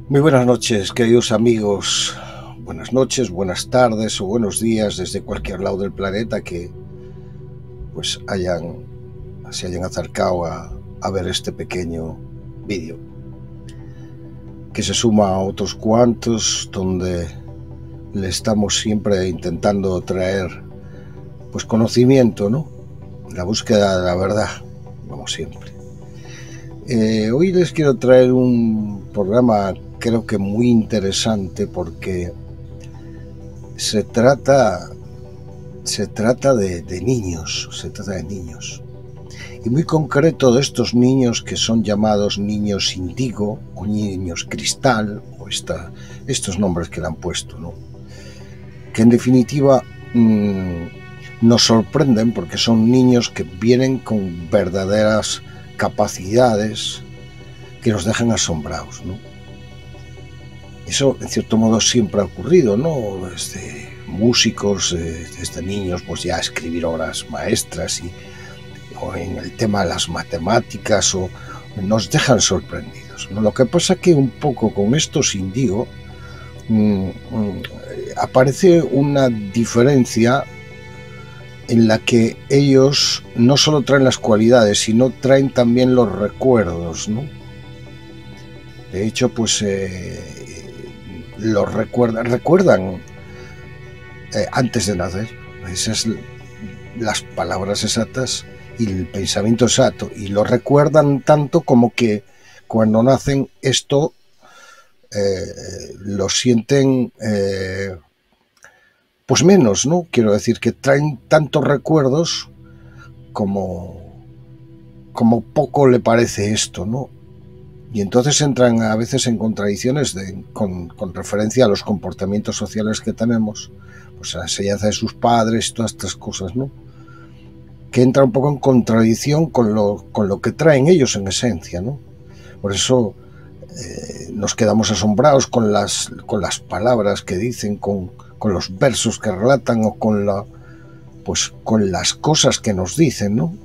Muy buenas noches, queridos amigos. Buenas noches, buenas tardes o buenos días desde cualquier lado del planeta que pues se hayan acercado a ver este pequeño vídeo, que se suma a otros cuantos donde le estamos siempre intentando traer pues conocimiento, ¿no? La búsqueda de la verdad, como siempre. Hoy les quiero traer un programa creo que muy interesante porque se trata de niños, y muy concreto de estos niños que son llamados niños índigo o niños cristal o estos nombres que le han puesto, ¿no? Que en definitiva nos sorprenden porque son niños que vienen con verdaderas capacidades que nos dejan asombrados, ¿no? Eso en cierto modo siempre ha ocurrido, ¿no? Desde músicos, desde niños, pues ya escribir obras maestras o en el tema de las matemáticas nos dejan sorprendidos, ¿no? Lo que pasa que un poco con estos índigo aparece una diferencia en la que ellos no solo traen las cualidades, sino traen también los recuerdos, ¿no? De hecho, pues los recuerdan antes de nacer. Esas las palabras exactas y el pensamiento exacto, y lo recuerdan tanto como que cuando nacen esto lo sienten pues menos, ¿no? Quiero decir que traen tantos recuerdos como poco le parece esto, ¿no? Y entonces entran a veces en contradicciones con referencia a los comportamientos sociales que tenemos, pues a la enseñanza de sus padres, todas estas cosas, ¿no? Que entra un poco en contradicción con lo que traen ellos en esencia, ¿no? Por eso nos quedamos asombrados con las palabras que dicen, con los versos que relatan o con las cosas que nos dicen, ¿no?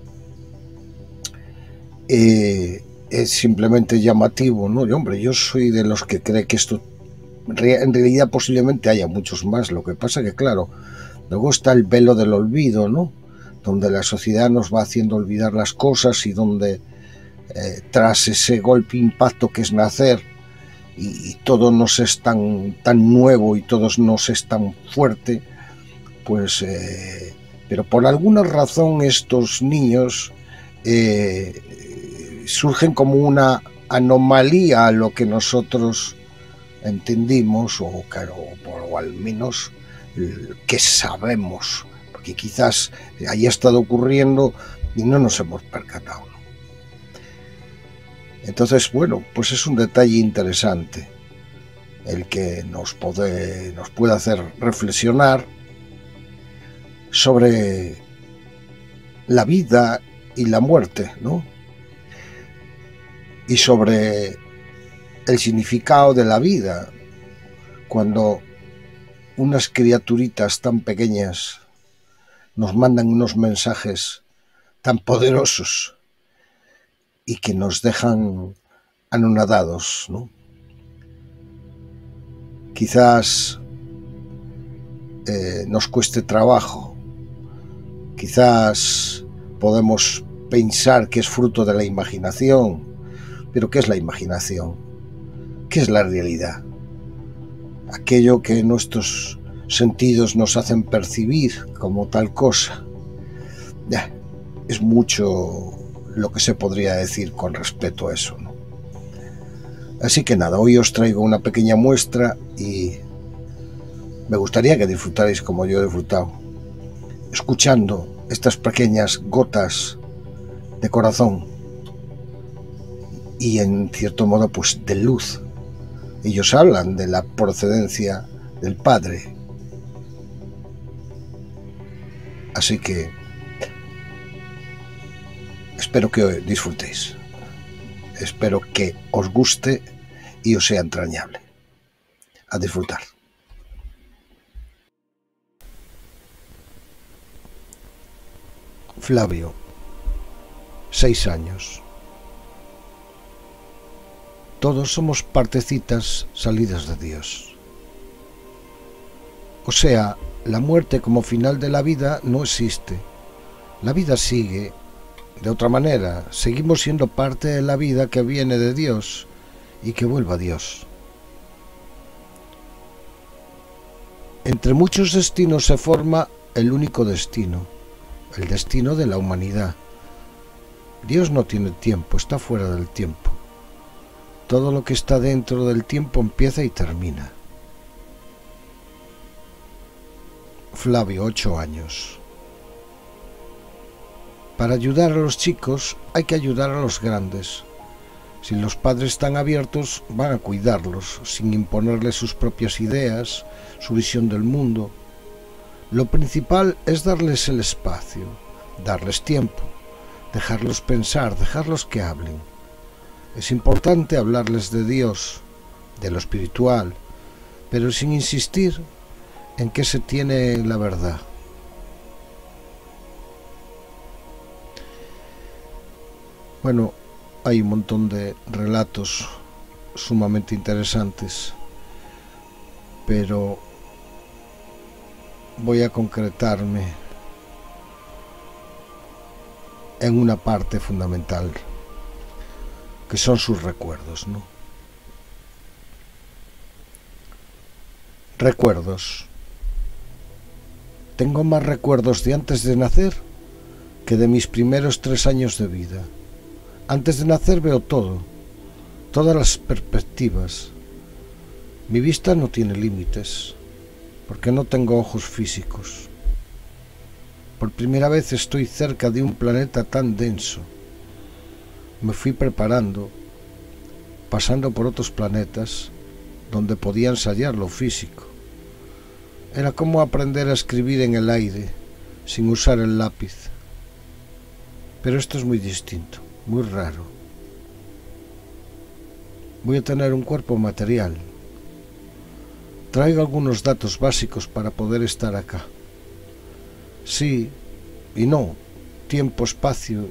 Es simplemente llamativo, ¿no? Y hombre, yo soy de los que cree que esto en realidad posiblemente haya muchos más. Lo que pasa que, claro, luego está el velo del olvido, ¿no? Donde la sociedad nos va haciendo olvidar las cosas y donde tras ese golpe impacto que es nacer y todo nos es tan nuevo y todo nos es tan fuerte, pues pero por alguna razón estos niños surgen como una anomalía a lo que nosotros entendimos o al menos que sabemos, porque quizás haya estado ocurriendo y no nos hemos percatado, ¿no? Entonces, bueno, pues es un detalle interesante el que nos puede hacer reflexionar sobre la vida y la muerte, ¿no? Y sobre el significado de la vida cuando unas criaturitas tan pequeñas nos mandan unos mensajes tan poderosos y que nos dejan anonadados, ¿no? Quizás nos cueste trabajo, quizás podemos pensar que es fruto de la imaginación, pero ¿qué es la imaginación? ¿Qué es la realidad? Aquello que nuestros sentidos nos hacen percibir como tal cosa. Es mucho lo que se podría decir con respecto a eso, ¿no? Así que nada, hoy os traigo una pequeña muestra y me gustaría que disfrutarais como yo he disfrutado, escuchando estas pequeñas gotas de corazón y en cierto modo pues de luz. Ellos hablan de la procedencia del Padre. Así que espero que disfrutéis. Espero que os guste y os sea entrañable. A disfrutar. Flavio, 6 años. Todos somos partecitas salidas de Dios. O sea, la muerte como final de la vida no existe. La vida sigue. De otra manera, seguimos siendo parte de la vida que viene de Dios y que vuelve a Dios. Entre muchos destinos se forma el único destino, el destino de la humanidad. Dios no tiene tiempo, está fuera del tiempo. Todo lo que está dentro del tiempo empieza y termina. Flavio, 8 años. Para ayudar a los chicos hay que ayudar a los grandes. Si los padres están abiertos, van a cuidarlos, sin imponerles sus propias ideas, su visión del mundo. Lo principal es darles el espacio, darles tiempo, dejarlos pensar, dejarlos que hablen. Es importante hablarles de Dios, de lo espiritual, pero sin insistir en que se tiene la verdad. Bueno, hay un montón de relatos sumamente interesantes, pero voy a concretarme en una parte fundamental, que son sus recuerdos, ¿no? Recuerdos. Tengo más recuerdos de antes de nacer que de mis primeros 3 años de vida. Antes de nacer veo todo, todas las perspectivas. Mi vista no tiene límites, porque no tengo ojos físicos. Por primera vez estoy cerca de un planeta tan denso. Me fui preparando, pasando por otros planetas donde podía ensayar lo físico. Era como aprender a escribir en el aire, sin usar el lápiz. Pero esto es muy distinto, muy raro. Voy a tener un cuerpo material. Traigo algunos datos básicos para poder estar acá. Sí y no, tiempo, espacio.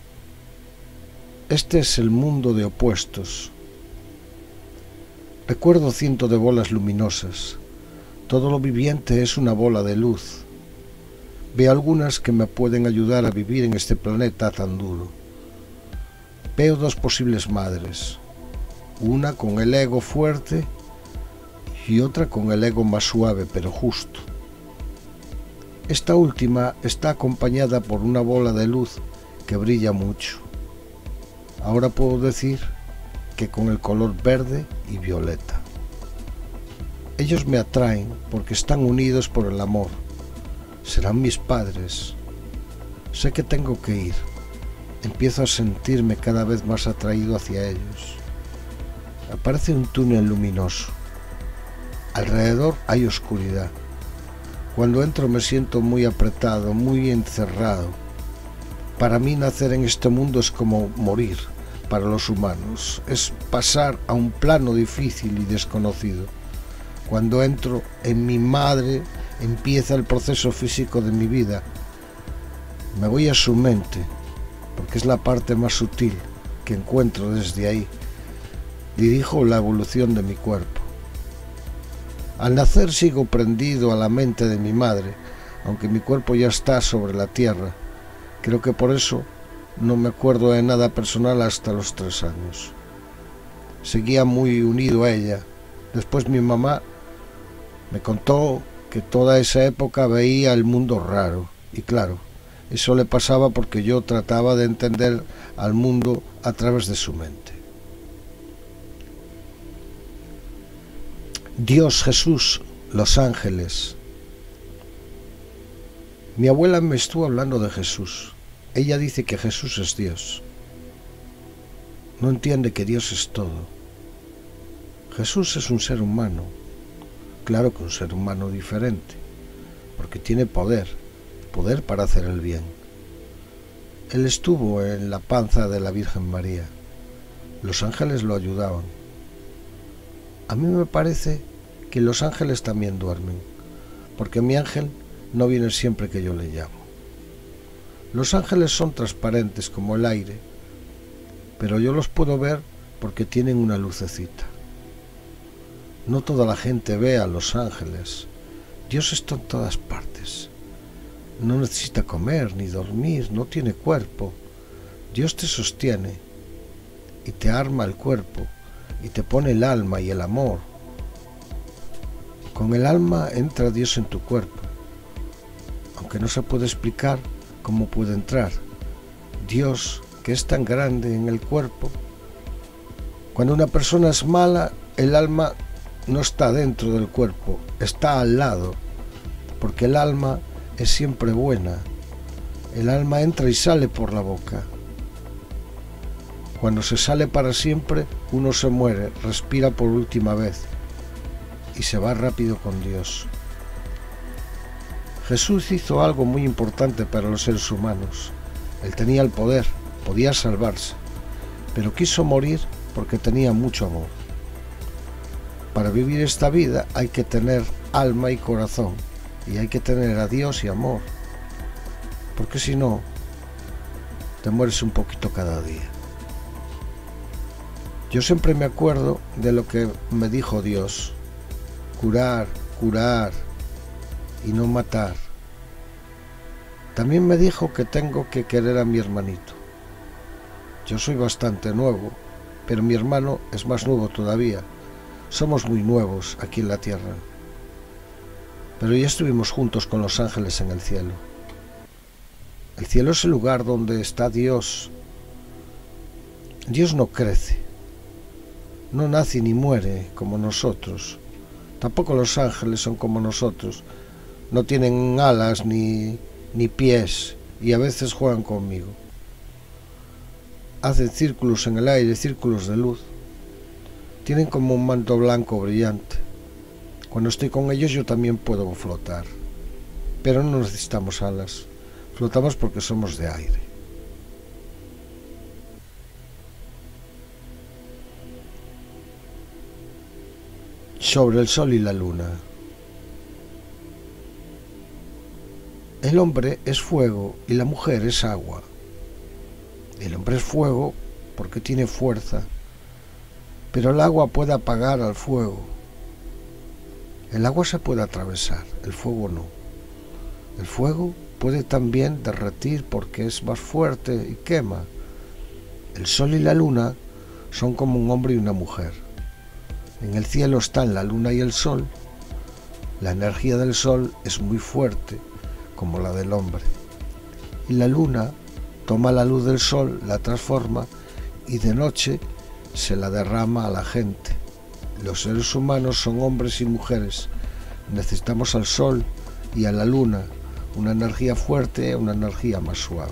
Este es el mundo de opuestos. Recuerdo cientos de bolas luminosas. Todo lo viviente es una bola de luz. Veo algunas que me pueden ayudar a vivir en este planeta tan duro. Veo 2 posibles madres. Una con el ego fuerte y otra con el ego más suave pero justo. Esta última está acompañada por una bola de luz que brilla mucho. Ahora puedo decir que con el color verde y violeta. Ellos me atraen porque están unidos por el amor. Serán mis padres. Sé que tengo que ir. Empiezo a sentirme cada vez más atraído hacia ellos. Aparece un túnel luminoso. Alrededor hay oscuridad. Cuando entro me siento muy apretado, muy encerrado. Para mí nacer en este mundo es como morir para los humanos. Es pasar a un plano difícil y desconocido. Cuando entro en mi madre, empieza el proceso físico de mi vida. Me voy a su mente, porque es la parte más sutil que encuentro desde ahí. Dirijo la evolución de mi cuerpo. Al nacer sigo prendido a la mente de mi madre, aunque mi cuerpo ya está sobre la tierra. Creo que por eso no me acuerdo de nada personal hasta los 3 años. Seguía muy unido a ella. Después mi mamá me contó que toda esa época veía el mundo raro. Y claro, eso le pasaba porque yo trataba de entender al mundo a través de su mente. Dios, Jesús, los ángeles. Mi abuela me estuvo hablando de Jesús. Ella dice que Jesús es Dios. No entiende que Dios es todo. Jesús es un ser humano. Claro que un ser humano diferente, porque tiene poder para hacer el bien. Él estuvo en la panza de la Virgen María. Los ángeles lo ayudaban. A mí me parece que los ángeles también duermen, porque mi ángel no viene siempre que yo le llamo. Los ángeles son transparentes como el aire, pero yo los puedo ver porque tienen una lucecita. No toda la gente ve a los ángeles. Dios está en todas partes. No necesita comer ni dormir, no tiene cuerpo. Dios te sostiene y te arma el cuerpo y te pone el alma y el amor. Con el alma entra Dios en tu cuerpo, aunque no se puede explicar cómo puede entrar. Dios, que es tan grande en el cuerpo, cuando una persona es mala, el alma no está dentro del cuerpo, está al lado, porque el alma es siempre buena. El alma entra y sale por la boca. Cuando se sale para siempre, uno se muere, respira por última vez y se va rápido con Dios. Jesús hizo algo muy importante para los seres humanos. Él tenía el poder, podía salvarse, pero quiso morir porque tenía mucho amor. Para vivir esta vida hay que tener alma y corazón, y hay que tener a Dios y amor, porque si no, te mueres un poquito cada día. Yo siempre me acuerdo de lo que me dijo Dios: curar, curar y no matar. También me dijo que tengo que querer a mi hermanito. Yo soy bastante nuevo, pero mi hermano es más nuevo todavía. Somos muy nuevos aquí en la tierra. Pero ya estuvimos juntos con los ángeles en el cielo. El cielo es el lugar donde está Dios. Dios no crece, no nace ni muere como nosotros. Tampoco los ángeles son como nosotros. No tienen alas ni pies, y a veces juegan conmigo. Hacen círculos en el aire, círculos de luz. Tienen como un manto blanco brillante. Cuando estoy con ellos yo también puedo flotar, pero no necesitamos alas. Flotamos porque somos de aire. Sobre el sol y la luna. El hombre es fuego y la mujer es agua. El hombre es fuego porque tiene fuerza, pero el agua puede apagar al fuego. El agua se puede atravesar, el fuego no. El fuego puede también derretir porque es más fuerte y quema. El sol y la luna son como un hombre y una mujer. En el cielo están la luna y el sol. La energía del sol es muy fuerte, como la del hombre. Y la luna toma la luz del sol, la transforma y de noche se la derrama a la gente. Los seres humanos son hombres y mujeres. Necesitamos al sol y a la luna, una energía fuerte, una energía más suave.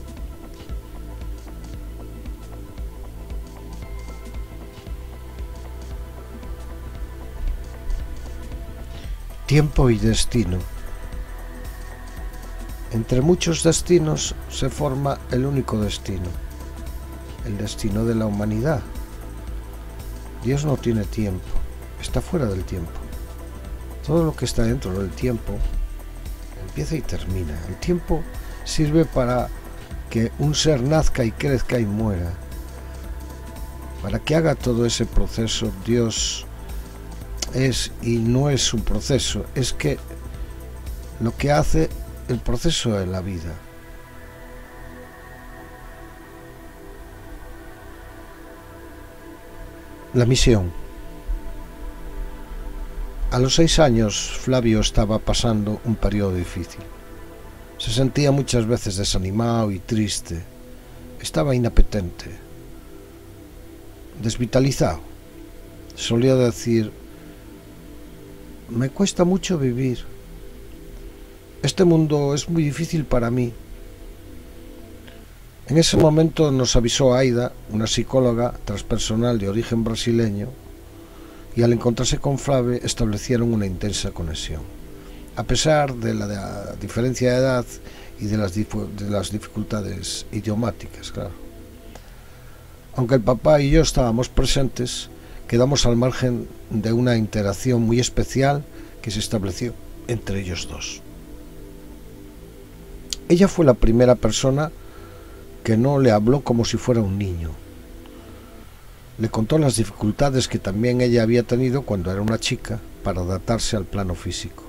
Tiempo y destino. Entre muchos destinos se forma el único destino, el destino de la humanidad. Dios no tiene tiempo, está fuera del tiempo. Todo lo que está dentro del tiempo empieza y termina. El tiempo sirve para que un ser nazca y crezca y muera. Para que haga todo ese proceso, Dios es y no es un proceso, es que lo que hace el proceso de la vida. La misión. A los 6 años, Flavio estaba pasando un periodo difícil. Se sentía muchas veces desanimado y triste. Estaba inapetente, desvitalizado. Solía decir: me cuesta mucho vivir. Este mundo es muy difícil para mí. En ese momento nos avisó Aida, una psicóloga transpersonal de origen brasileño, y al encontrarse con Flavio establecieron una intensa conexión. A pesar de la diferencia de edad y de las dificultades idiomáticas, claro. Aunque el papá y yo estábamos presentes, quedamos al margen de una interacción muy especial que se estableció entre ellos dos. Ella fue la primera persona que no le habló como si fuera un niño. le contó las dificultades que también ella había tenido cuando era una chica para adaptarse al plano físico.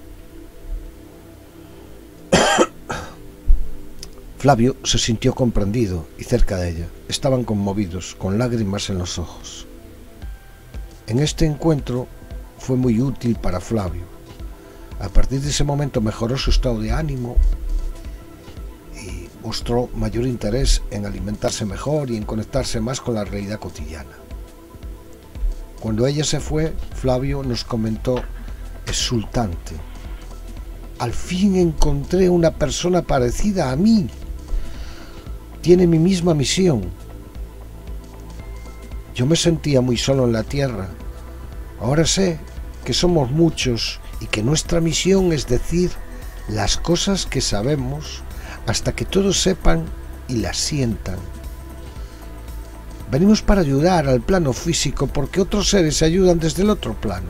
Flavio se sintió comprendido y cerca de ella. Estaban conmovidos, con lágrimas en los ojos. En este encuentro fue muy útil para Flavio. A partir de ese momento mejoró su estado de ánimo y mostró mayor interés en alimentarse mejor y en conectarse más con la realidad cotidiana. Cuando ella se fue, Flavio nos comentó exultante: al fin encontré una persona parecida a mí. Tiene mi misma misión. Yo me sentía muy solo en la tierra. Ahora sé que somos muchos y que nuestra misión es decir las cosas que sabemos hasta que todos sepan y las sientan. Venimos para ayudar al plano físico porque otros seres se ayudan desde el otro plano.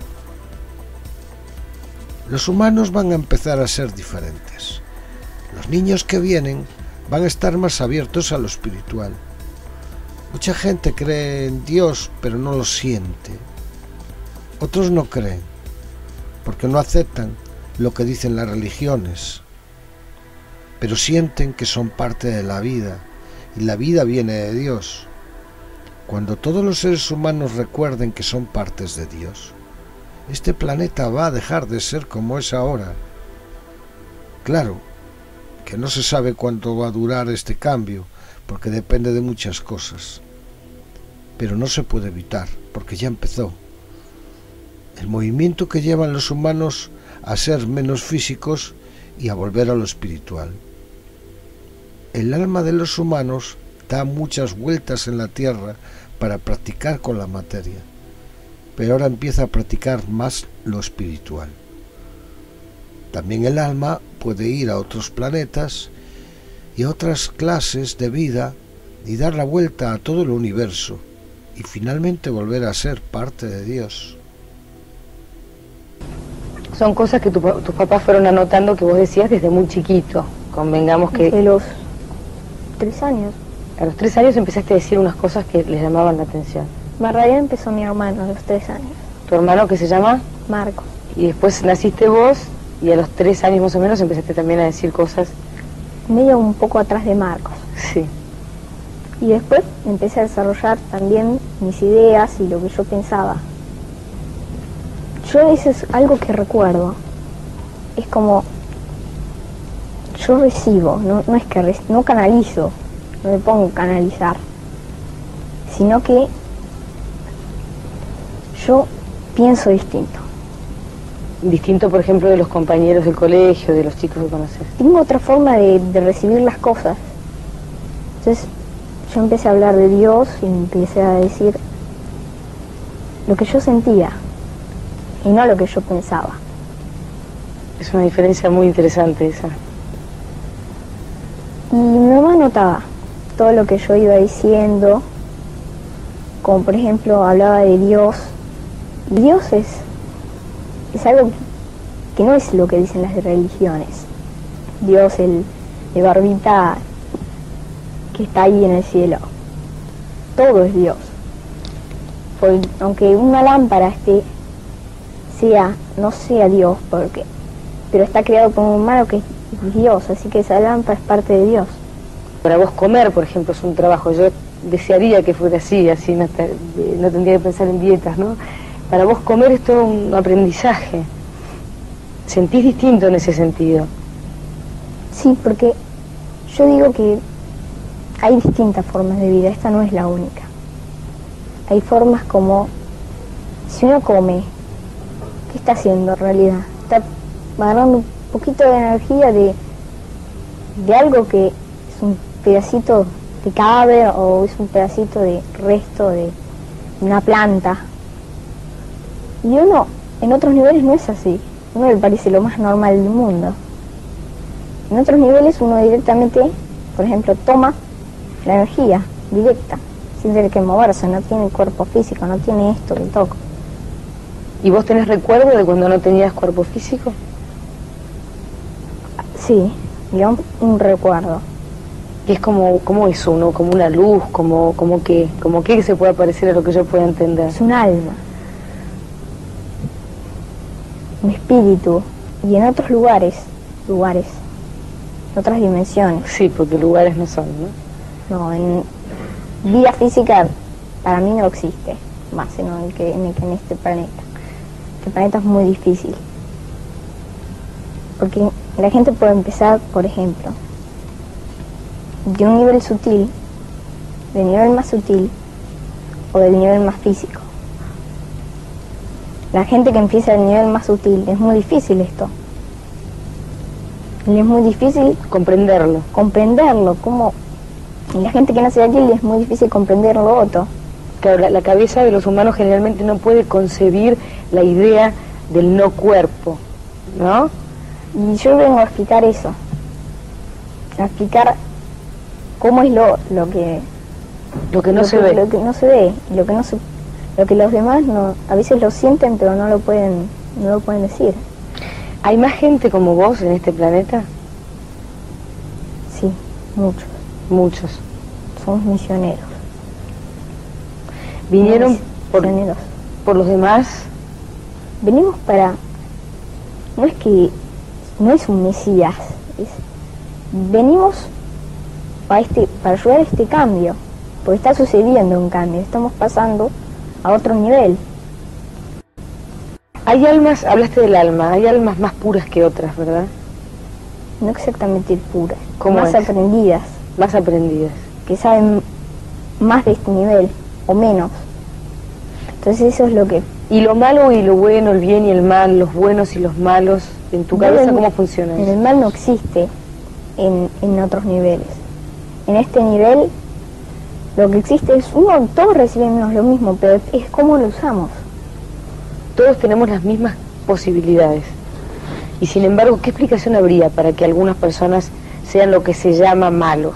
Los humanos van a empezar a ser diferentes. Los niños que vienen van a estar más abiertos a lo espiritual. Mucha gente cree en Dios, pero no lo siente. Otros no creen, porque no aceptan lo que dicen las religiones, pero sienten que son parte de la vida, y la vida viene de Dios. Cuando todos los seres humanos recuerden que son partes de Dios, este planeta va a dejar de ser como es ahora. Claro, que no se sabe cuánto va a durar este cambio, porque depende de muchas cosas. Pero no se puede evitar, porque ya empezó. El movimiento que llevan los humanos a ser menos físicos y a volver a lo espiritual. El alma de los humanos da muchas vueltas en la tierra para practicar con la materia, pero ahora empieza a practicar más lo espiritual. También el alma puede ir a otros planetas y a otras clases de vida y dar la vuelta a todo el universo y finalmente volver a ser parte de Dios. Son cosas que tus papás fueron anotando que vos decías desde muy chiquito. Convengamos que... Desde los 3 años. A los 3 años empezaste a decir unas cosas que les llamaban la atención. En realidad empezó mi hermano a los 3 años. ¿Tu hermano qué se llama? Marco. Y después naciste vos y a los 3 años más o menos empezaste también a decir cosas... Medio un poco atrás de Marcos. Sí. Y después empecé a desarrollar también mis ideas y lo que yo pensaba. Yo eso es algo que recuerdo. Es como... Yo recibo, no es que no canalizo, no me pongo a canalizar, sino que yo pienso distinto. Distinto, por ejemplo, de los compañeros del colegio, de los chicos que conoces. Tengo otra forma de recibir las cosas. Entonces yo empecé a hablar de Dios y empecé a decir lo que yo sentía y no lo que yo pensaba. Es una diferencia muy interesante esa. Y mi mamá notaba todo lo que yo iba diciendo, como por ejemplo hablaba de Dios. Dios es algo que no es lo que dicen las religiones. Dios, el de barbita que está ahí en el cielo. Todo es Dios. Porque aunque una lámpara no sea Dios, pero está creado por un humano que es Dios, así que esa lámpara es parte de Dios. Para vos comer, por ejemplo, es un trabajo. Yo desearía que fuera así no tendría que pensar en dietas, ¿no? Para vos comer es todo un aprendizaje. ¿Sentís distinto en ese sentido? Sí, porque yo digo que hay distintas formas de vida, esta no es la única. Hay formas como, si uno come, ¿qué está haciendo en realidad? Está agarrando un poquito de energía de algo que es un pedacito de cadáver o es un pedacito de resto de una planta. Y uno, en otros niveles no es así. Uno le parece lo más normal del mundo. En otros niveles uno directamente, por ejemplo, toma la energía directa, sin tener que moverse, no tiene cuerpo físico, no tiene esto que toco. ¿Y vos tenés recuerdo de cuando no tenías cuerpo físico? Sí, digamos un recuerdo. Que es como eso, ¿no? Como una luz, como que se puede parecer a lo que yo pueda entender. Es un alma, un espíritu, y en otros lugares, en otras dimensiones. Sí, porque lugares no son, ¿no? No, en vida física para mí no existe más en este planeta. Este planeta es muy difícil. Porque la gente puede empezar, por ejemplo, de un nivel sutil, del nivel más sutil o del nivel más físico. La gente que empieza del nivel más sutil, es muy difícil esto. Y es muy difícil comprenderlo. Y la gente que nace de aquí es muy difícil comprender lo otro. Claro, la cabeza de los humanos generalmente no puede concebir la idea del no cuerpo, ¿no? Y yo vengo a explicar eso, a explicar cómo es lo que no se ve. Lo que no se ve, lo que los demás no, a veces lo sienten pero no lo pueden decir. ¿Hay más gente como vos en este planeta? Sí, muchos. Somos misioneros. ¿Vinieron misioneros por los demás? Venimos para... No es un mesías, venimos para ayudar a este cambio, porque está sucediendo un cambio, estamos pasando a otro nivel. Hay almas, hablaste del alma, hay almas más puras que otras, ¿verdad? No exactamente puras, más aprendidas. Más aprendidas. Que saben más de este nivel, o menos. Entonces eso es lo que... ¿Y lo malo y lo bueno, el bien y el mal, los buenos y los malos, en tu cabeza cómo funciona eso? El mal no existe en otros niveles. En este nivel lo que existe es todos recibimos lo mismo, pero es cómo lo usamos. Todos tenemos las mismas posibilidades. Y sin embargo, ¿qué explicación habría para que algunas personas sean lo que se llama malos?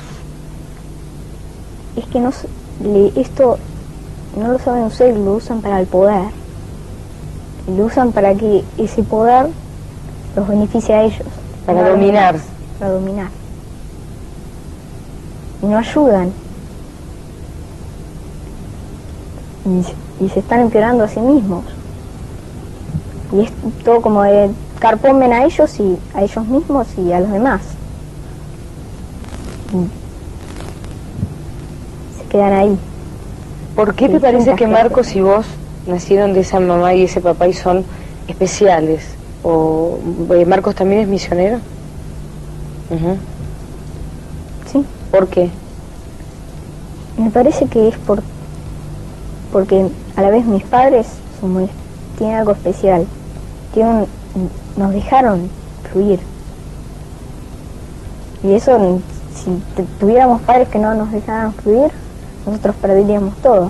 Es que esto no lo saben usar, lo usan para el poder. Lo usan para que ese poder los beneficie a ellos. Para dominar. Para dominar. Y no ayudan. Y se están empeorando a sí mismos. Y es todo como de carcomen a ellos mismos y a los demás. Se quedan ahí. ¿Por qué te parece que Marcos y vos nacieron de esa mamá y ese papá y son especiales? ¿O Marcos también es misionero? Sí. ¿Por qué? Me parece que es porque a la vez mis padres tienen algo especial. Nos dejaron fluir. Y eso, si tuviéramos padres que no nos dejaran fluir, nosotros perderíamos todo.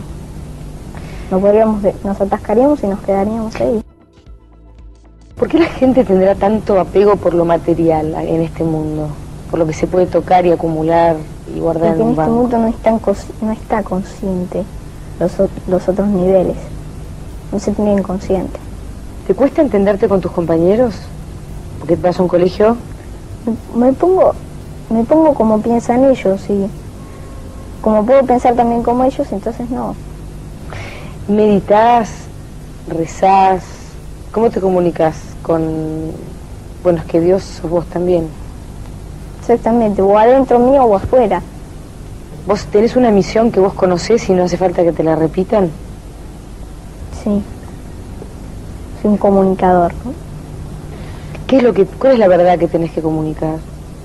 Nos atascaríamos y nos quedaríamos ahí. ¿Por qué la gente tendrá tanto apego por lo material en este mundo? Por lo que se puede tocar y acumular y guardar Porque en un banco. en este mundo no está consciente los otros niveles. No se tienen consciente. ¿Te cuesta entenderte con tus compañeros? ¿Porque vas a un colegio? Me pongo como piensan ellos y como puedo pensar también como ellos, entonces no. ¿Meditas? ¿Rezás? ¿Cómo te comunicas con... Bueno, es que Dios sos vos también. Exactamente, o adentro mío o afuera. ¿Vos tenés una misión que vos conocés y no hace falta que te la repitan? Sí. Soy un comunicador, ¿no? ¿Cuál es la verdad que tenés que comunicar?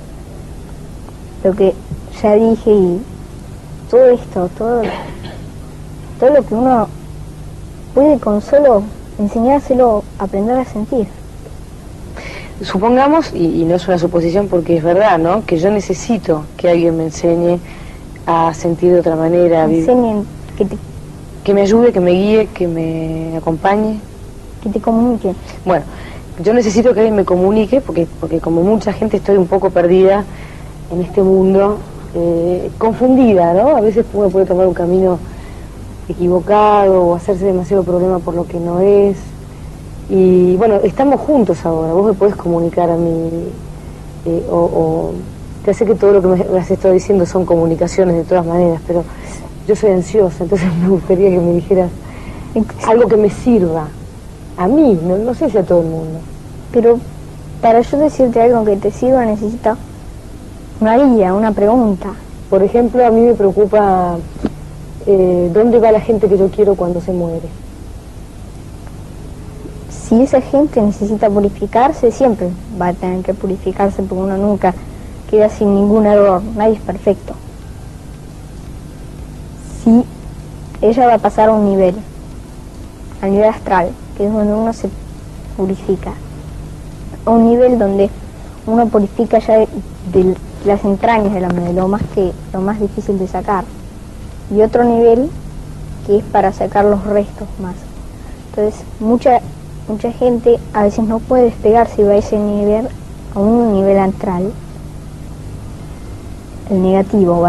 Lo que ya dije y todo esto, todo lo que uno puede con solo enseñárselo, aprender a sentir. Supongamos, y no es una suposición porque es verdad, ¿no? Que yo necesito que alguien me enseñe a sentir de otra manera, que me ayude, que me guíe, que me acompañe. Que te comunique. Bueno, yo necesito que alguien me comunique porque como mucha gente estoy un poco perdida en este mundo, confundida, ¿no? A veces uno puede tomar un camino equivocado o hacerse demasiado problema por lo que no es. Y bueno, estamos juntos ahora, vos me podés comunicar a mí o Ya sé que todo lo que me has estado diciendo son comunicaciones de todas maneras, pero yo soy ansiosa, entonces me gustaría que me dijeras algo que me sirva. A mí, no sé si a todo el mundo. Pero para yo decirte algo que te sirva necesito una guía, una pregunta. Por ejemplo, a mí me preocupa dónde va la gente que yo quiero cuando se muere. Si esa gente necesita purificarse, siempre va a tener que purificarse porque uno nunca queda sin ningún error, nadie es perfecto. Si ella va a pasar a un nivel astral, que es donde uno se purifica, a un nivel donde uno purifica ya de las entrañas de la mente, lo más difícil de sacar, y otro nivel que es para sacar los restos más. Entonces mucha gente a veces no puede despegarse y va a ese nivel, a un nivel astral, el negativo,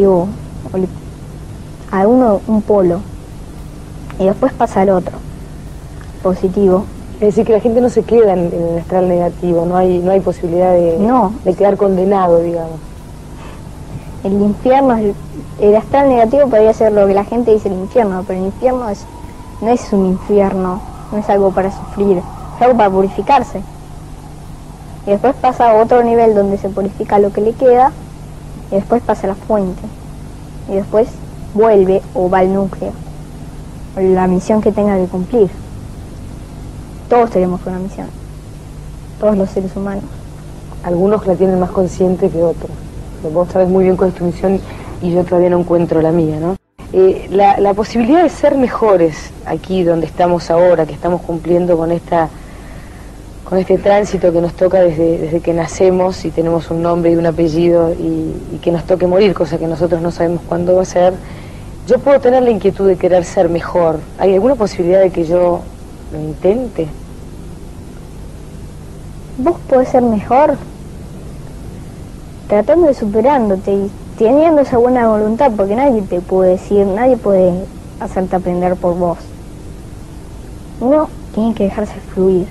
a uno un polo y después pasa al otro, positivo. Es decir, que la gente no se queda en el astral negativo, no hay posibilidad de quedar condenado, digamos. El infierno, el astral negativo podría ser lo que la gente dice el infierno, pero el infierno no es un infierno, no es algo para sufrir, es algo para purificarse. Y después pasa a otro nivel donde se purifica lo que le queda, y después pasa a la fuente, y después vuelve o va al núcleo, la misión que tenga que cumplir. Todos tenemos una misión, todos los seres humanos. Algunos la tienen más consciente que otros. Vos sabés muy bien cuál es tu misión y yo todavía no encuentro la mía, ¿no? La posibilidad de ser mejores aquí donde estamos ahora, que estamos cumpliendo con este tránsito que nos toca desde que nacemos y tenemos un nombre y un apellido y que nos toque morir, cosa que nosotros no sabemos cuándo va a ser. Yo puedo tener la inquietud de querer ser mejor. ¿Hay alguna posibilidad de que yo lo intente? Vos podés ser mejor tratando de superándote y teniendo esa buena voluntad, porque nadie te puede decir, nadie puede hacerte aprender por vos. Uno tiene que dejarse fluir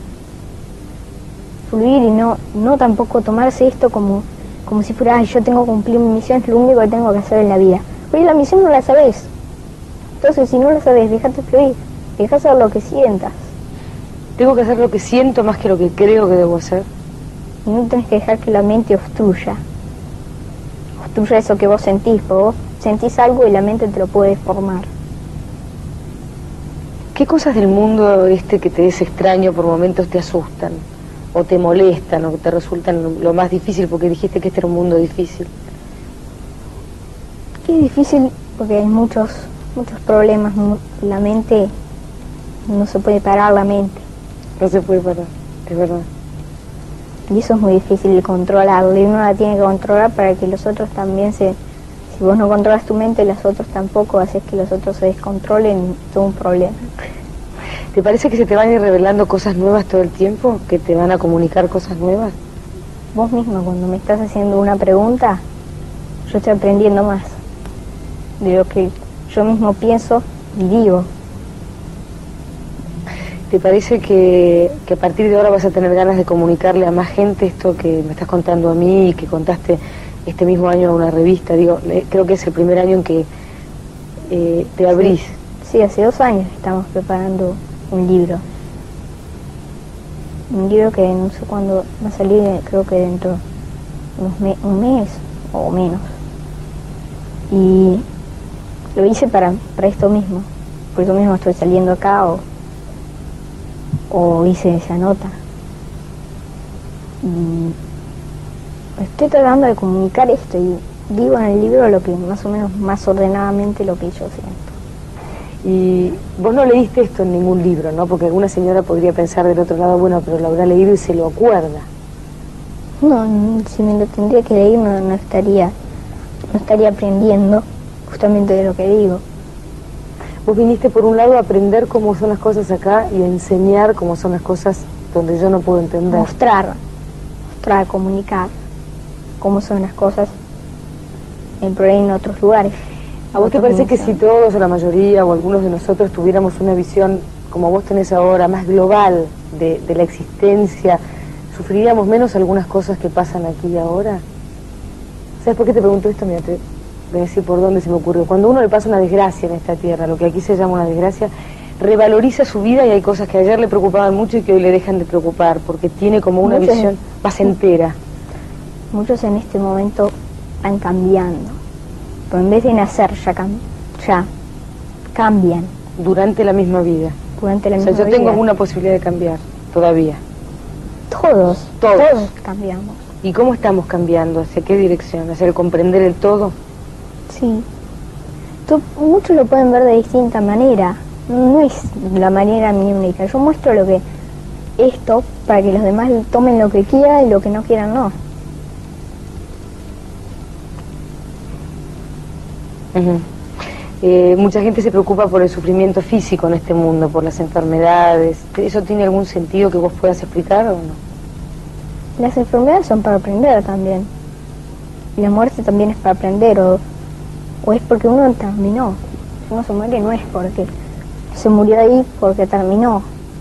y no tampoco tomarse esto como si fuera, yo tengo que cumplir mi misión, es lo único que tengo que hacer en la vida. Oye, la misión no la sabés, entonces si no la sabés, déjate fluir, deja hacer lo que sientas. Tengo que hacer lo que siento más que lo que creo que debo hacer. Y no tenés que dejar que la mente obstruya eso que vos sentís, porque vos sentís algo y la mente te lo puede deformar. ¿Qué cosas del mundo que te es extraño por momentos te asustan? ¿O te molestan? ¿O te resultan lo más difícil? Porque dijiste que este era un mundo difícil. Es difícil porque hay muchos problemas. La mente, no se puede parar la mente. No se puede parar, es verdad. Y eso es muy difícil de controlarlo, y uno la tiene que controlar para que los otros también si vos no controlas tu mente, los otros tampoco, haces que los otros se descontrolen, es todo un problema. ¿Te parece que se te van a ir revelando cosas nuevas todo el tiempo? ¿Que te van a comunicar cosas nuevas? Vos mismo, cuando me estás haciendo una pregunta, yo estoy aprendiendo más de lo que yo mismo pienso y digo. ¿Te parece que a partir de ahora vas a tener ganas de comunicarle a más gente esto que me estás contando a mí y que contaste este mismo año a una revista? Digo, creo que es el primer año en que te abrís. Sí, hace 2 años estamos preparando un libro. Un libro que no sé cuándo va a salir, creo que dentro de un mes o menos. Y lo hice para esto mismo. Por eso mismo estoy saliendo acá o hice esa nota. Y estoy tratando de comunicar esto y digo en el libro lo que más o menos, más ordenadamente lo que yo siento. Y vos no leíste esto en ningún libro, ¿no? Porque alguna señora podría pensar del otro lado, bueno, pero lo habrá leído y se lo acuerda. No, si me lo tendría que leer no estaría aprendiendo justamente de lo que digo. Vos viniste por un lado a aprender cómo son las cosas acá y a enseñar cómo son las cosas donde yo no puedo entender. Mostrar, comunicar cómo son las cosas por ahí en otros lugares. ¿A vos te parece que si todos o la mayoría o algunos de nosotros tuviéramos una visión como vos tenés ahora, más global de la existencia, sufriríamos menos algunas cosas que pasan aquí y ahora? ¿Sabes por qué te pregunto esto? Mira, te voy a decir por dónde se me ocurrió. Cuando uno le pasa una desgracia en esta tierra, lo que aquí se llama una desgracia, revaloriza su vida y hay cosas que ayer le preocupaban mucho y que hoy le dejan de preocupar, porque tiene como una visión más entera. Muchos en este momento están cambiando, pero en vez de nacer ya cambian. Durante la misma vida. Durante la misma vida. O sea, yo tengo alguna posibilidad de cambiar, todavía. Todos cambiamos. ¿Y cómo estamos cambiando? ¿Hacia qué dirección? ¿Hacia el comprender el todo? Sí. Muchos lo pueden ver de distinta manera. No es la manera mía única. Yo muestro lo que esto para que los demás tomen lo que quieran y lo que no quieran no. Mucha gente se preocupa por el sufrimiento físico en este mundo, por las enfermedades. ¿Eso tiene algún sentido que vos puedas explicar o no? Las enfermedades son para aprender también. Y la muerte también es para aprender, o es porque uno terminó. Si uno se muere no es porque se murió ahí porque terminó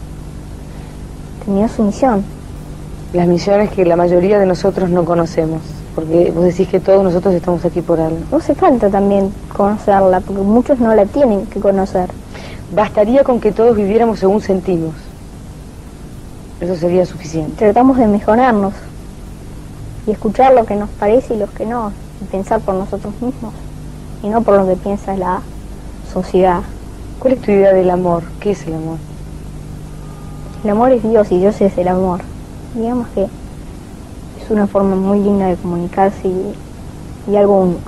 su misión. Las misiones que la mayoría de nosotros no conocemos, porque vos decís que todos nosotros estamos aquí por algo. No hace falta también conocerla, porque muchos no la tienen que conocer. Bastaría con que todos viviéramos según sentimos. Eso sería suficiente. Tratamos de mejorarnos y escuchar lo que nos parece y lo que no, y pensar por nosotros mismos y no por lo que piensa la sociedad. ¿Cuál es tu idea del amor? ¿Qué es el amor? El amor es Dios y Dios es el amor. Digamos que es una forma muy linda de comunicarse y algo único.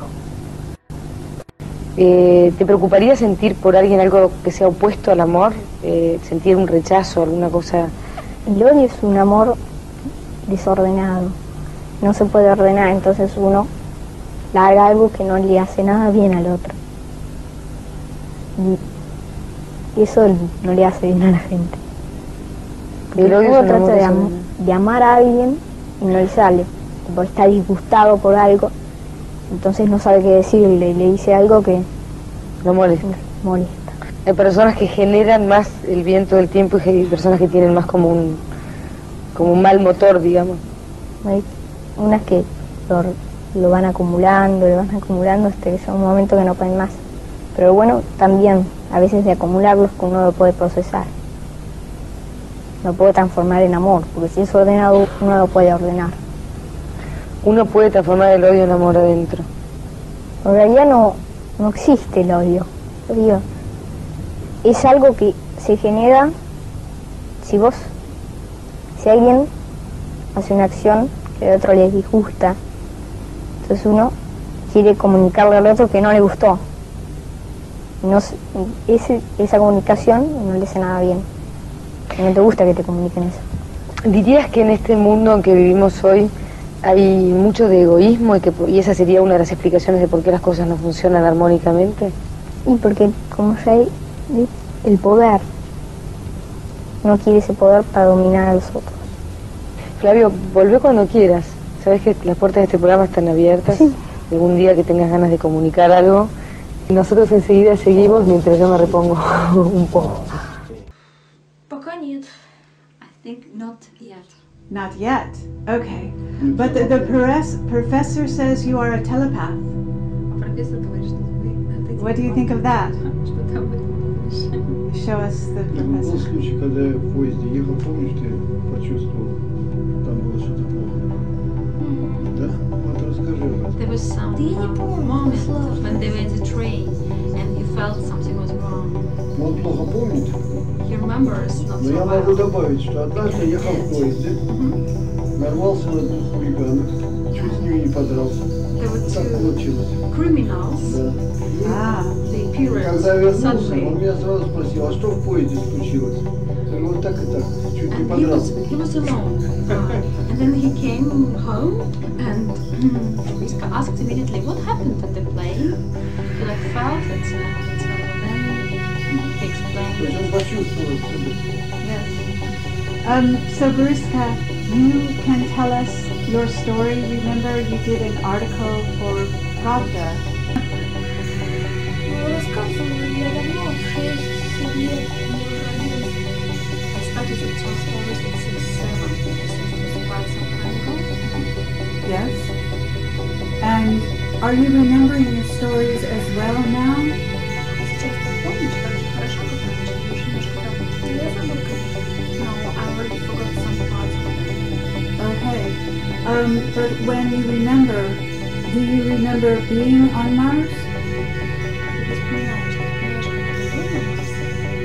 ¿Te preocuparía sentir por alguien algo que sea opuesto al amor? ¿Sentir un rechazo, alguna cosa? El odio es un amor desordenado. No se puede ordenar, entonces uno larga algo que no le hace nada bien al otro. Y eso no le hace bien a la gente. El odio uno trata de amar a alguien y no le sale. Porque está disgustado por algo, entonces no sabe qué decirle y le dice algo que lo molesta. Hay personas que generan más el viento del tiempo y hay personas que tienen más como un mal motor, digamos. Hay unas que lo van acumulando hasta que llega un momento que no pueden más. Pero bueno, también a veces de acumularlos que uno lo puede procesar. Lo puede transformar en amor, porque si es ordenado uno lo puede ordenar. Uno puede transformar el odio en amor adentro. En realidad no existe el odio. El odio es algo que se genera si alguien hace una acción que al otro le disgusta, entonces uno quiere comunicarle al otro que no le gustó. Esa comunicación no le hace nada bien. No te gusta que te comuniquen eso. ¿Dirías que en este mundo en que vivimos hoy hay mucho de egoísmo y esa sería una de las explicaciones de por qué las cosas no funcionan armónicamente? Y porque como ya hay el poder, uno quiere ese poder para dominar a los otros. Flavio, volvé cuando quieras. Sabes que las puertas de este programa están abiertas. Sí. Algún día que tengas ganas de comunicar algo. Nosotros enseguida seguimos mientras yo me repongo un poco. Пока нет. I think not yet. Not yet. Okay. But the professor says you are a telepath. Профессор говорит, что вы... What do you think of that? Что там будет? Show us the Был professor. случай, когда я в поезде ехал, помнишь, ты почувствовал, там было что-то плохо. Да? Вот расскажи об этом. There was some moment when they were in the train and you felt something was wrong. Он плохо помнит, He remembers not но so я могу well. добавить, что однажды я ехал в поезде, нарвался на двух хулиганов, чуть с ними не подрался. There were Так two получилось. criminals. Да. Ah. They appeared Когда я вернулся, он suddenly. меня сразу спросил, а что в поезде случилось? Я говорю, вот так и так, чуть не And подрался. he was alone. And then he came home and Riska asked immediately, what happened at the plane? He like felt it and then he То есть explained. он почувствовал это. Yes. So Boriska, you can tell us your story. Remember you did an article for Pravda. Рассказываю, я давно, в 6 лет не родилась. I started to tell stories at 6-7, so it was quite some time ago. Yes. And you remembering your stories as well now? Сейчас ты помнишь так же хорошо, как раньше? Или уже немножко забыл? Я забыл, конечно. No, I already forgot some parts of them. Okay. But when you remember, do you remember being on Mars? Ты вспоминаешь, как ты был на Марсе?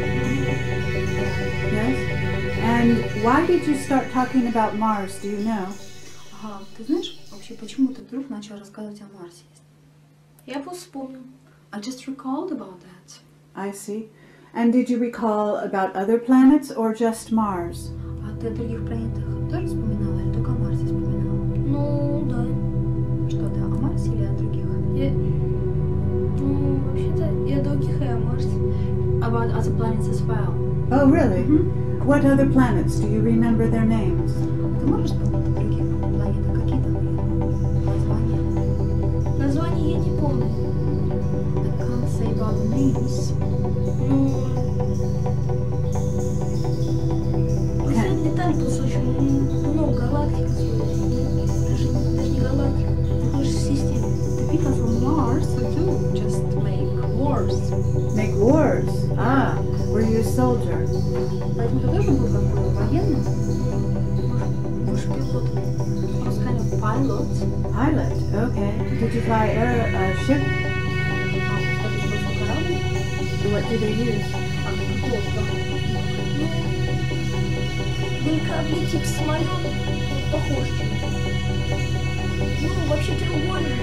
Yes. And why did you start talking about Mars? Do you know? Ага, ты знаешь, вообще, почему ты вдруг начал рассказывать о Марсе? Я просто вспомнил. I just recalled about that. I see. And did you recall about other planets or just Mars? А ты о других планетах тоже вспоминала или только о Марсе вспоминала? Ну, да. Что, да, о Марсе или о других? Ну, вообще-то, и о других, и о Марсе. About other planets as well. Oh, really? What other planets? Do you remember their names? Ты можешь вспомнить о других планетах? Какие там были названия? Название я не помню. I can't say about the names. Ну, последний там просто очень много галактик. Даже не галактик, это же система. The people from Mars do just make wars. Make wars. Ah, were you a soldier? Поэтому ты тоже был как бы военным? Может, пилот. I was kind of pilot. Pilot. Okay. Did you fly a ship? А это был корабль? What did they use? А какого страны? Были корабли типа самолета, похож чем-то. Ну, вообще треугольные.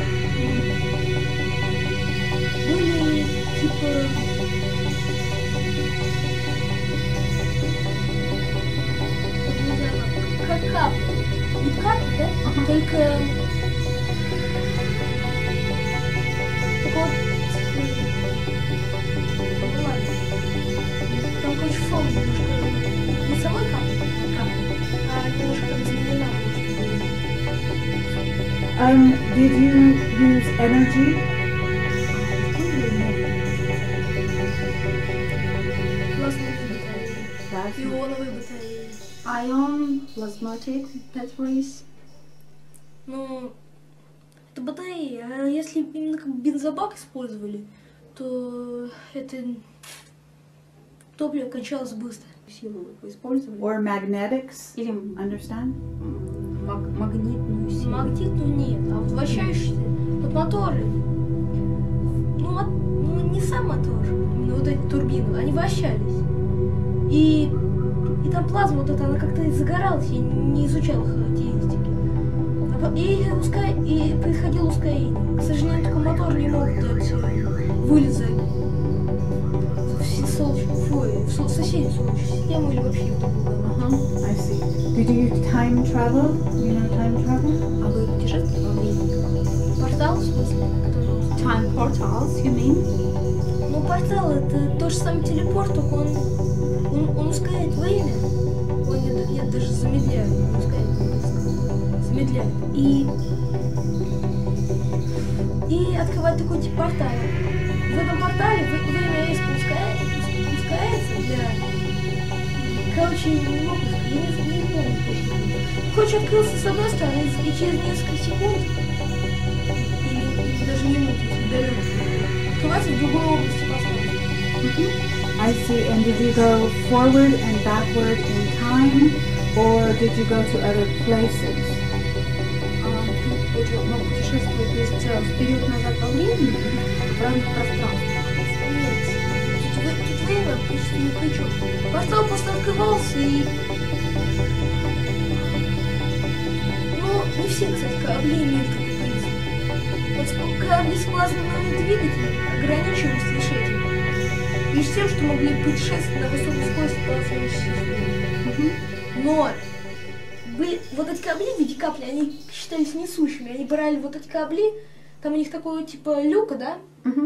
Были типа... Не знаю, как капли. Не капли, да? Только... Только вот... Ну ладно. Там, короче, форма немножко... Не самой капли, а немножко там изменена. Did you use energy? Плазмовые батареи. Plasma. Ионовые батареи. Ion, plasmatic batteries. Ну, это батареи. А если именно как бензобак использовали, то это топливо кончалось быстро. Силу использовали. Or magnetics? Или Understand? магнитную силу. Магнитную нет, а вот вращающиеся, вот моторы. Ну, не сам мотор, именно вот эти турбины, они вращались. И там плазма вот эта, она как-то загоралась, я не изучала характеристики. И происходило ускорение. К сожалению, только мотор не мог дать вылезать в соседнюю солнечную систему или вообще в другую галактику. I see. Did you time travel? You know time travel? А вы путешествовали во времени? Портал, в смысле? Пожалуйста. Time portals, you mean? Ну, портал это тот же самый телепорт, только он ускоряет время. Нет, даже замедляет, не ускоряет, замедляет. И открывает такой тип портала. В этом портале время резко ускоряется для... Короче, не могу сказать, я не помню точно. Короче, открылся с одной стороны, и через несколько секунд, или даже минут, если далеко, открывается в другой области пространства. I see. And did you go forward and backward in time, or did you go to other places? Ты мог путешествовать, то есть вперед-назад во времени, в разных пространствах. Нет, тут время почти ни при чем. Портал просто открывался и... Ну, не все, кстати, корабли имеют такой принцип. Вот корабли с плазменными двигателями ограничивались лишь этим. Лишь тем, что могли путешествовать на высокой скорости по своей системе. Но вот эти корабли в виде капли, они считались несущими. Они брали вот эти корабли, там у них такой типа люка, да?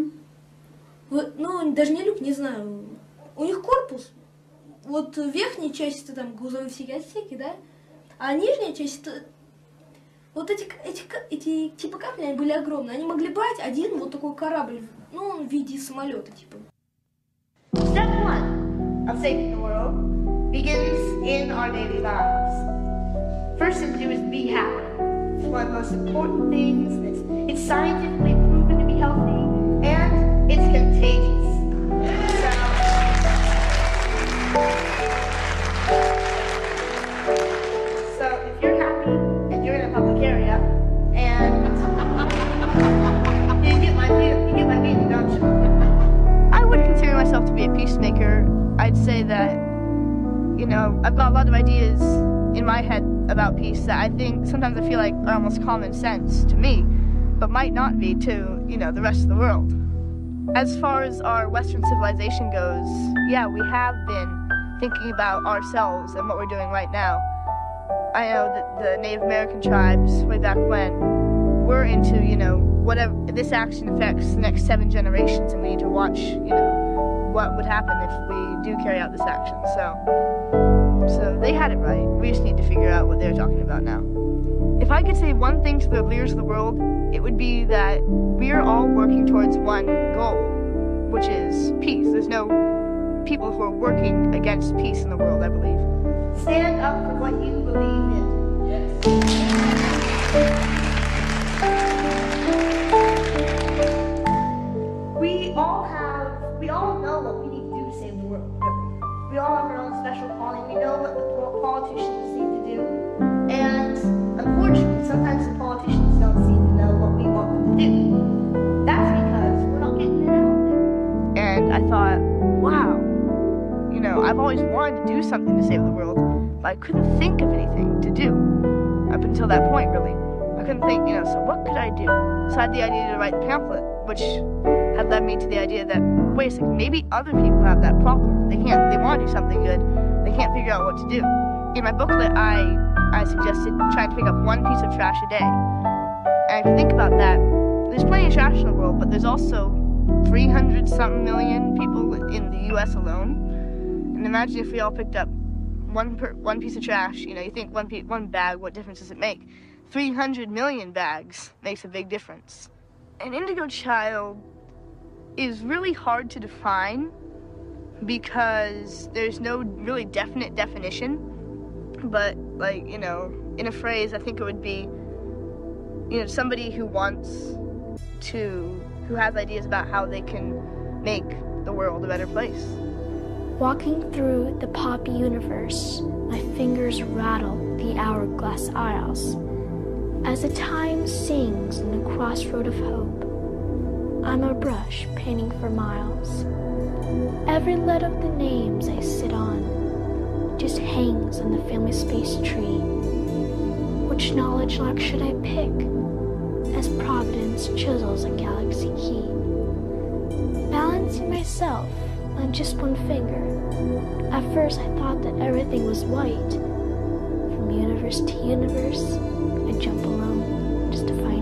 Ну, даже не люк, не знаю. У них корпус. Вот верхняя часть это там грузовые всякие отсеки, да? А нижняя часть это... Вот эти типа капли, они были огромные. Они могли брать один вот такой корабль, ну, в виде самолета, типа. Step 1 of saving the world begins in our daily lives. First thing to do is be happy. It's one of the most important things that's It's scientifically proven to be healthy, and it's contagious. So if you're happy and you're in a public area and you get my feeling, don't you? I would consider myself to be a peacemaker. I'd say that, you know, I've got a lot of ideas in my head about peace that I think sometimes I feel like are almost common sense to me, but might not be to, you know, the rest of the world. As far as our Western civilization goes, yeah, we have been thinking about ourselves and what we're doing right now. I know that the Native American tribes, way back when, were into, you know, whatever, this action affects the next 7 generations, and we need to watch, you know, what would happen if we do carry out this action. So they had it right. We just need to figure out what they're talking about now. If I could say one thing to the leaders of the world, it would be that we are all working towards one goal, which is peace. There's no people who are working against peace in the world, I believe. Stand up for what you believe in. Yes. We all know what we need to do to save the world. We all have our own special calling. We know what the politicians need to do. And unfortunately, sometimes the politicians don't seem to know what we want them to do. That's because we're not getting it out there. And I thought, wow, you know, I've always wanted to do something to save the world, but I couldn't think of anything to do up until that point, really. I couldn't think, you know, so what could I do? So I had the idea to write the pamphlet, which had led me to the idea that, wait a second, maybe other people have that problem. They want to do something good, they can't figure out what to do. In my booklet, I suggested trying to pick up one piece of trash a day. And if you think about that, there's plenty of trash in the world, but there's also 300-something million people in the U.S. alone. And imagine if we all picked up one piece of trash. You know, you think one bag, what difference does it make? 300 million bags makes a big difference. An indigo child is really hard to define because there's no really definite definition. But, like, you know, in a phrase, I think it would be, you know, somebody who has ideas about how they can make the world a better place. Walking through the poppy universe, my fingers rattle the hourglass aisles. As the time sings in the crossroad of hope, I'm a brush painting for miles. Every letter of the names I sit on just hangs on the family space tree. Which knowledge lock should I pick as Providence chisels a galaxy key? Balancing myself on just one finger, at first I thought that everything was white. From universe to universe, I jump alone just to find